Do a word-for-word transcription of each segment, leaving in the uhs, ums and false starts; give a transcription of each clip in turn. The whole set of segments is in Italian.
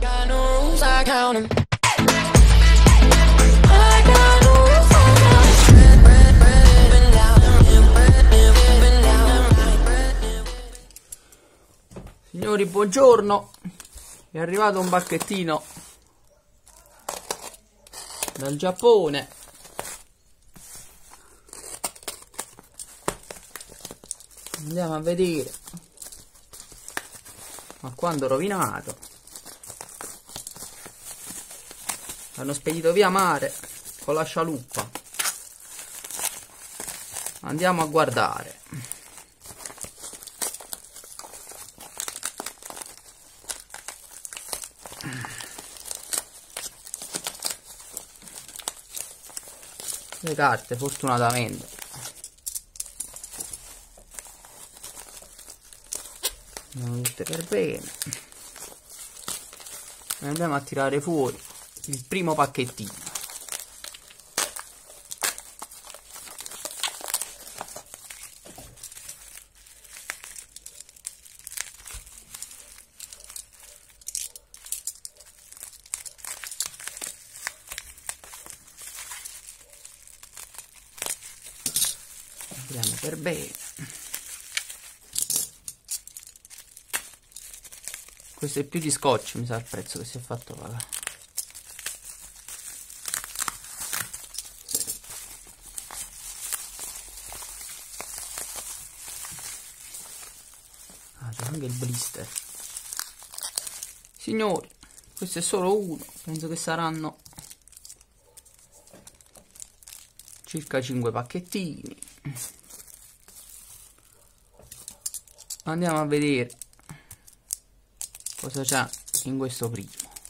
Signori, buongiorno. È arrivato un pacchettino dal Giappone. Andiamo a vedere. Ma quando rovinato. Hanno spedito via mare con la scialuppa. Andiamo a guardare. Le carte, fortunatamente, sono tutte per bene. E andiamo a tirare fuori il primo pacchettino. Andiamo per bene. Questo è più di scotch, mi sa, il prezzo che si è fatto pagare. Ah, c'è anche il blister. Signori, questo è solo uno. Penso che saranno circa cinque pacchettini. Andiamo a vedere cosa c'è in questo primo.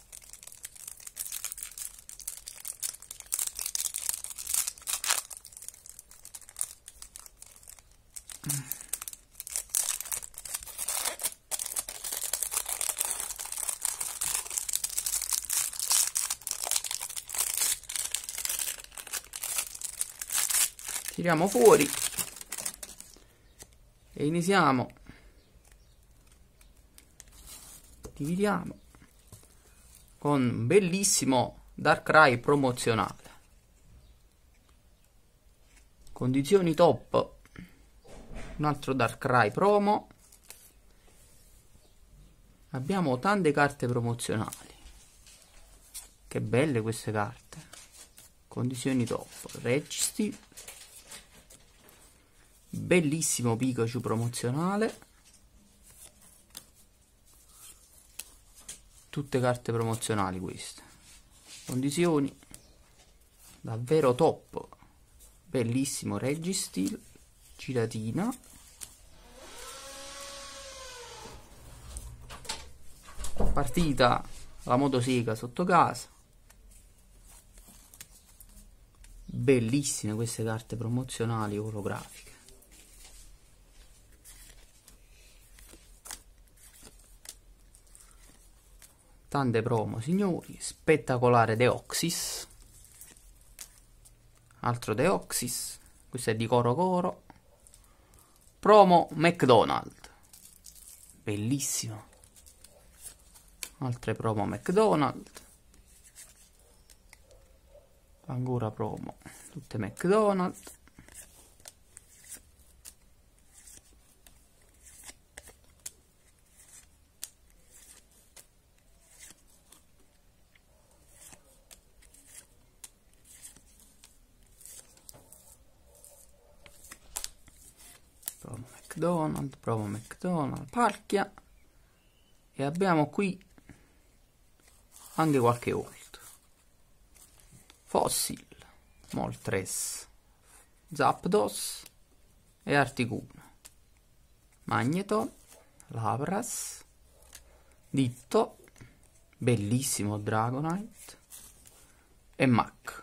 Tiriamo fuori e iniziamo. Dividiamo con un bellissimo Darkrai promozionale, condizioni top, un altro Darkrai promo. Abbiamo tante carte promozionali, che belle queste carte, condizioni top. Registeel, bellissimo Pikachu promozionale. Tutte carte promozionali queste, condizioni davvero top. Bellissimo Registeel, giratina. Partita la motosega sotto casa. Bellissime queste carte promozionali olografiche. Tante promo, signori. Spettacolare Deoxys, altro Deoxys, questo è di Coro Coro. Promo McDonald's, bellissimo. Altre promo McDonald's, ancora promo, tutte McDonald's. Provo McDonald's, provo McDonald's, Palkia. E abbiamo qui anche qualche Volt. Fossil, Moltres, Zapdos e Articuno. Magneton, Lapras, Ditto, bellissimo Dragonite e Mac.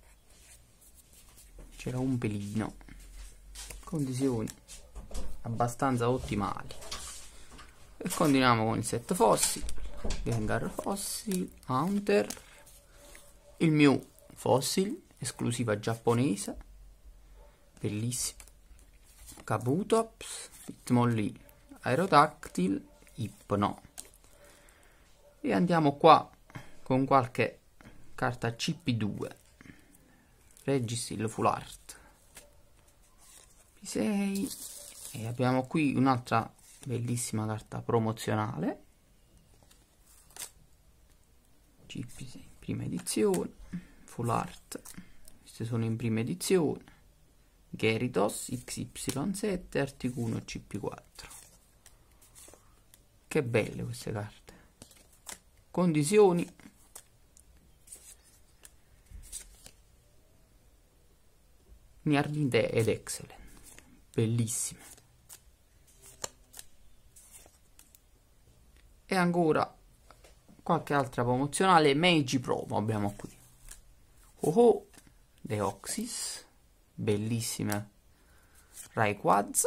C'era un pelino. Condizioni abbastanza ottimali. E continuiamo con il set fossil. Gengar fossil, Haunter, il Mew fossil, esclusiva giapponese, bellissimo. Kabutops, Hitmonlee, Aerodactyl, Hypno. E andiamo qua con qualche carta C P due, Registeel Full Art P sei, e abbiamo qui un'altra bellissima carta promozionale C P sei prima edizione, Full Art, queste sono in prima edizione, Gyarados X Y sette, Articuno C P quattro. Che belle queste carte. Condizioni: Niardite ed Excellent, bellissime. E ancora qualche altra promozionale. Meiji Promo abbiamo qui. Oh oh, Deoxys, bellissime. Rayquaza,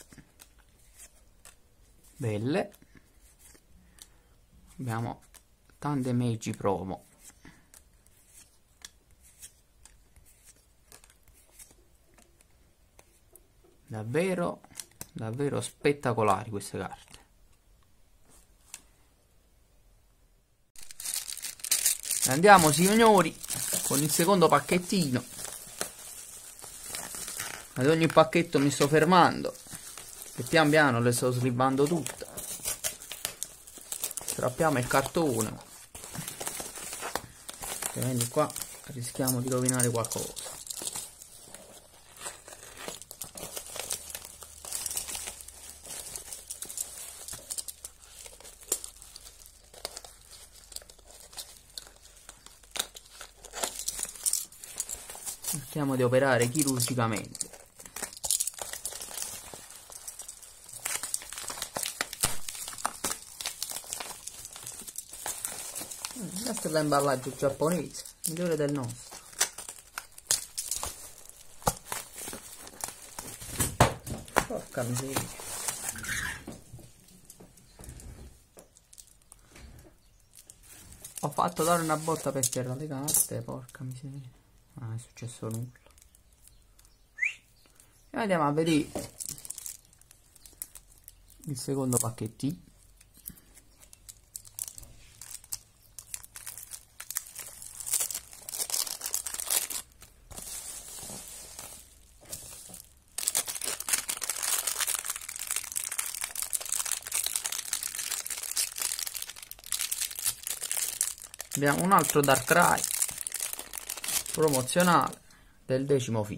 belle. Abbiamo tante Meiji Promo. Davvero, davvero spettacolari queste carte. Andiamo signori con il secondo pacchettino. Ad ogni pacchetto mi sto fermando e pian piano le sto slibando tutte. Strappiamo il cartone, altrimenti qua rischiamo di rovinare qualcosa. Cerchiamo di operare chirurgicamente. Questo è l'imballaggio giapponese, migliore del nostro. Porca miseria. Ho fatto dare una botta per terra le carte, porca miseria. Non è successo nulla. E andiamo a vedere il secondo pacchettino. Abbiamo un altro Darkrai promozionale del decimo film.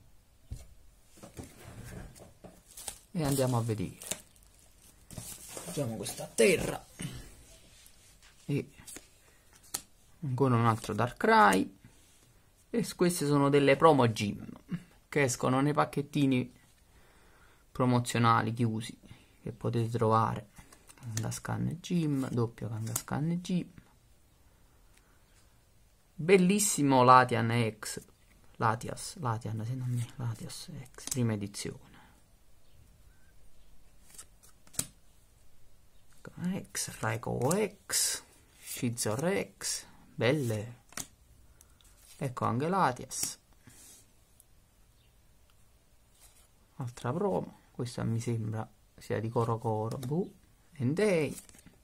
E andiamo a vedere. Facciamo questa a terra. E ancora un altro Darkrai. E queste sono delle promo gym che escono nei pacchettini promozionali chiusi che potete trovare. Kangaskhan Gym, doppio Kangaskhan Gym. Bellissimo Latian X, Latias, Latian, se non mi, Latias X, prima edizione. X, Raikou X, Scizor X, belle. Ecco anche Latias. Altra promo, questa mi sembra sia di Coro Coro, Boo, Entei,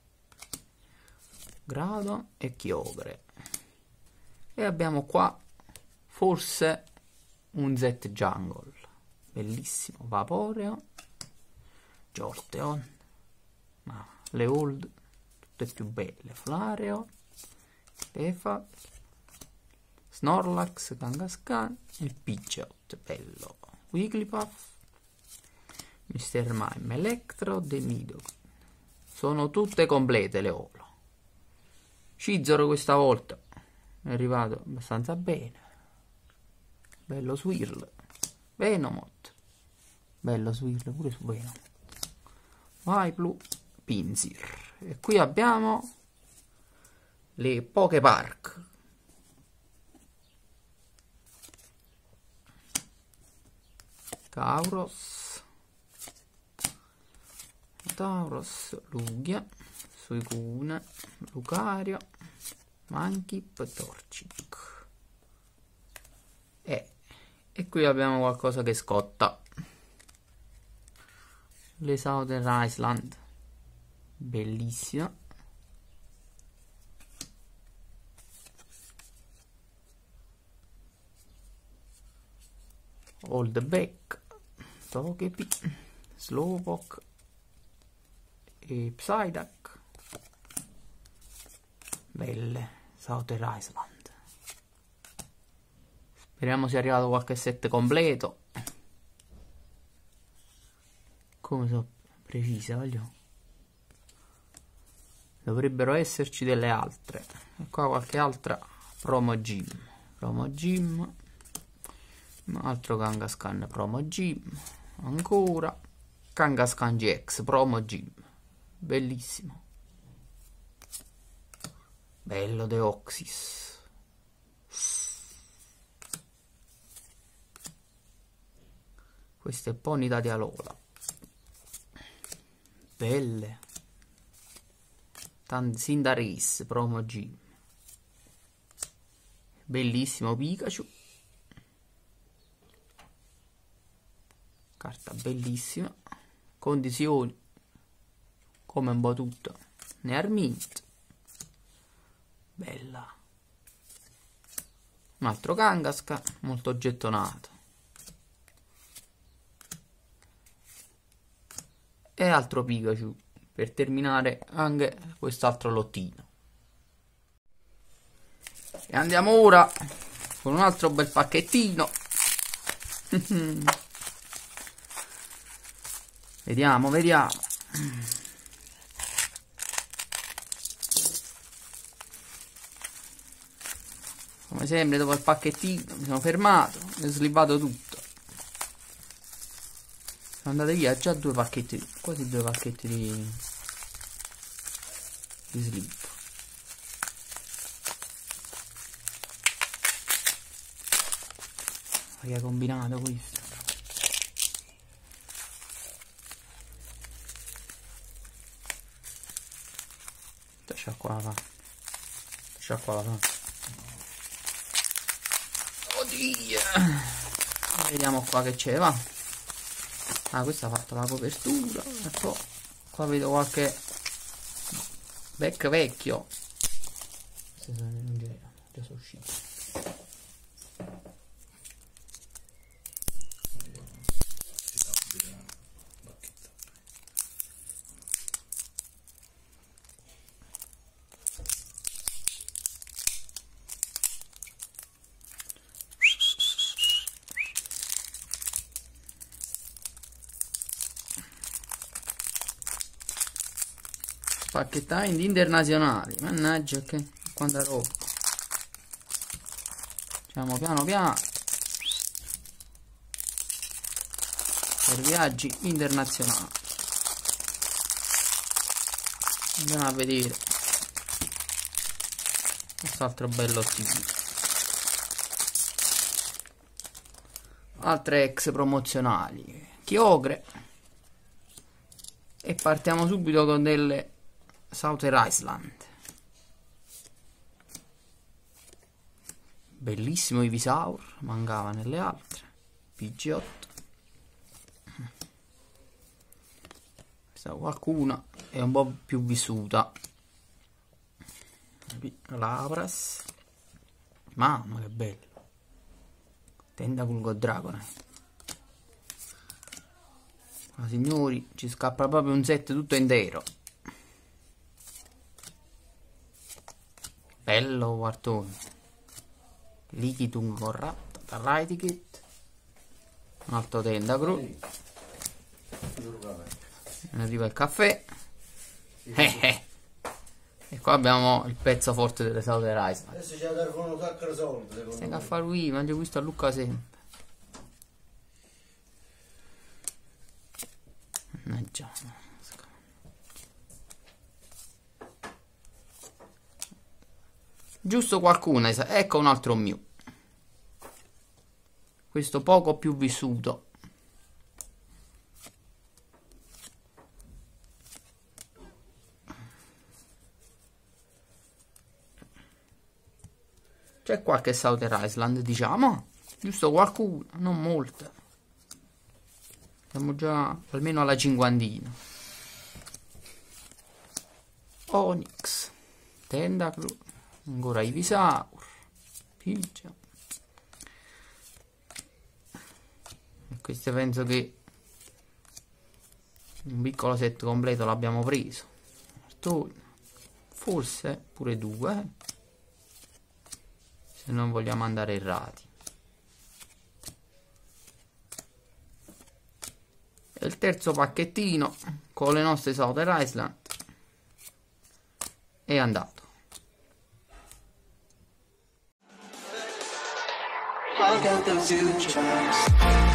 Grado e Kyogre. E abbiamo qua forse un Z Jungle, bellissimo, Vaporeon, Jolteon, ma le old tutte più belle, Flareon, Tefal, Snorlax, Kangaskhan, il Pidgeot, bello, Wigglypuff, mister Mime, Electrode e Nidoking. Sono tutte complete le holo. Scizor questa volta è arrivato abbastanza bene, bello Swirl, Venomoth, bello Swirl pure su Venomoth, Waiplu, Pinsir. E qui abbiamo le Poképark, Tauros, Tauros, Lugia, Suicune, Lucario, Mankip, Torchic. E, e qui abbiamo qualcosa che scotta. Le Southern Island, bellissima. Old Back, Togepi, Slowpoke e Psyduck. Belle, Southern Island. Speriamo sia arrivato qualche set completo. Come so precisa, voglio. Dovrebbero esserci delle altre. E qua qualche altra promo gym. Promo gym. Altro Kangaskhan promo gym. Ancora Kangaskhan G X promo gym. Bellissimo. Bello Deoxys. Questo è Ponyta di Alola. Belle. Cinderace promo gym. Bellissimo Pikachu. Carta bellissima. Condizioni come un po' tutto. Nearmint. Bella. Un altro Kangaskhan molto gettonato. E altro Pikachu per terminare anche quest'altro lottino. E andiamo ora con un altro bel pacchettino. Vediamo, vediamo. Come sempre dopo il pacchettino mi sono fermato e ho slivato tutto. Sono andate via già due pacchetti, quasi due pacchetti di, di slip. Ma che ha combinato questo? Sciacqua la fa. Sciacqua la fa. Oddio. Vediamo qua che c'è, va. Ah, questa ha fatto la copertura. E poi qua vedo qualche back vecchio. Non direi, già sono uscito. Pacchettine internazionali, mannaggia che quanta roba. Facciamo piano piano per viaggi internazionali. Andiamo a vedere quest'altro bello tiro. Altre ex promozionali, Kyogre, e partiamo subito con delle Southern Island. Bellissimo Ivysaur, mancava nelle altre. Pidgeotto. Questa qualcuna è un po' più vissuta. Lapras. Mamma che bello. Tentacool con Dragonite. Ma signori, ci scappa proprio un set tutto intero. Bello guardone. Liquitung con Ratta, Raidikit. Un altro Tentacruel. Arriva il caffè. Eh eh. E qua abbiamo il pezzo forte delle Southern Island. Adesso c'è da fare un sacco di soldi. Se che fa lui, mangia questo a Lucca sempre. Mannaggia. Giusto qualcuna, ecco un altro Mew. Questo poco più vissuto. C'è qualche Southern Island, diciamo. Giusto qualcuno, non molte. Siamo già almeno alla cinquantina. Onix, Tentacruel, ancora Ivysaur, Pidgeot. Questo penso che un piccolo set completo l'abbiamo preso. Forse pure due, eh? Se non vogliamo andare errati. E il terzo pacchettino con le nostre Southern Island è andato. I got those two tracks.